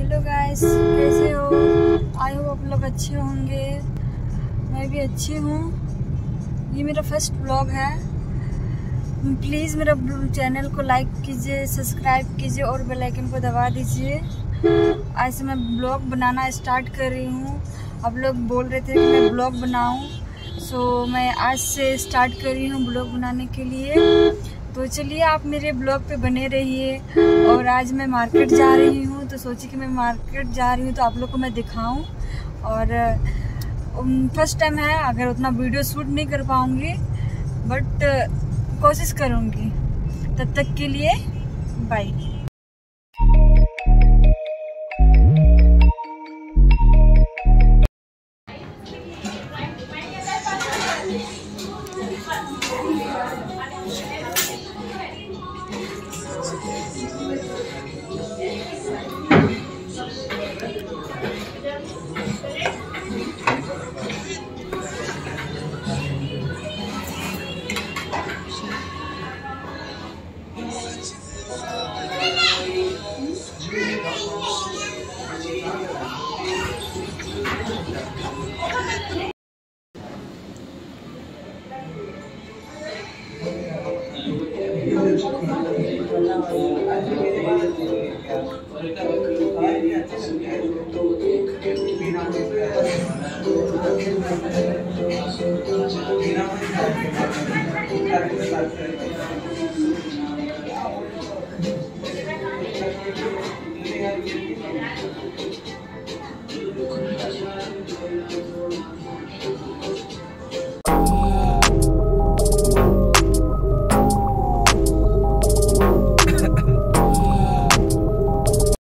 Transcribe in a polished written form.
Hello guys, कैसे हो? I hope आप लोग अच्छे होंगे। मैं भी अच्छी हूँ। ये मेरा फर्स्ट व्लॉग है। प्लीज़ मेरा चैनल को लाइक कीजिए, सब्सक्राइब कीजिए और बेल आइकन को दबा दीजिए। आज से मैं ब्लॉग बनाना स्टार्ट कर रही हूँ। आप लोग बोल रहे थे कि मैं ब्लॉग बनाऊँ, सो मैं आज से स्टार्ट कर रही हूँ ब्लॉग बनाने के लिए। तो चलिए आप मेरे ब्लॉग पे बने रहिए। और आज मैं मार्केट जा रही हूँ, तो सोची कि मैं मार्केट जा रही हूँ तो आप लोग को मैं दिखाऊं। और फर्स्ट टाइम है, अगर उतना वीडियो शूट नहीं कर पाऊँगी बट कोशिश करूँगी। तब तक के लिए बाय।